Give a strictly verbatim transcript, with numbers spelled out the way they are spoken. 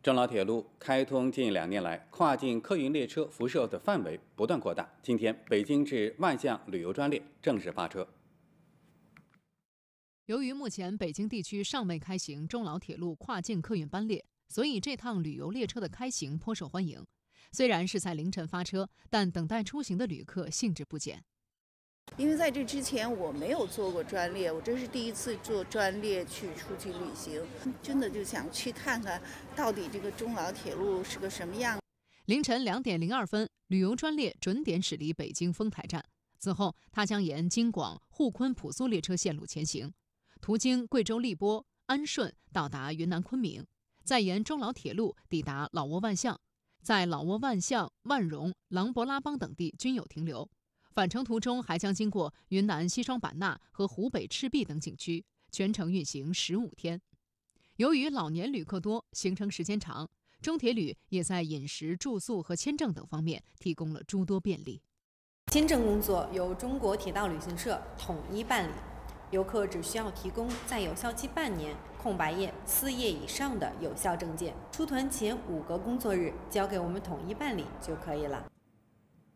中老铁路开通近两年来，跨境客运列车辐射的范围不断扩大。今天，北京至万象旅游专列正式发车。 由于目前北京地区尚未开行中老铁路跨境客运班列，所以这趟旅游列车的开行颇受欢迎。虽然是在凌晨发车，但等待出行的旅客兴致不减。 因为在这之前我没有坐过专列，我这是第一次坐专列去出去旅行，真的就想去看看到底这个中老铁路是个什么样。 凌晨两点零二分，旅游专列准点驶离北京丰台站，此后它将沿京广、沪昆、蒲苏列车线路前行，途经贵州荔波、安顺，到达云南昆明，再沿中老铁路抵达老挝万象，在老挝万象、万荣、琅勃拉邦等地均有停留。返程途中还将经过云南西双版纳和湖北赤壁等景区，全程运行十五天。由于老年旅客多，行程时间长，中铁旅也在饮食、住宿和签证等方面提供了诸多便利。 签证工作由中国铁道旅行社统一办理，游客只需要提供在有效期半年、空白页四页以上的有效证件，出团前五个工作日交给我们统一办理就可以了。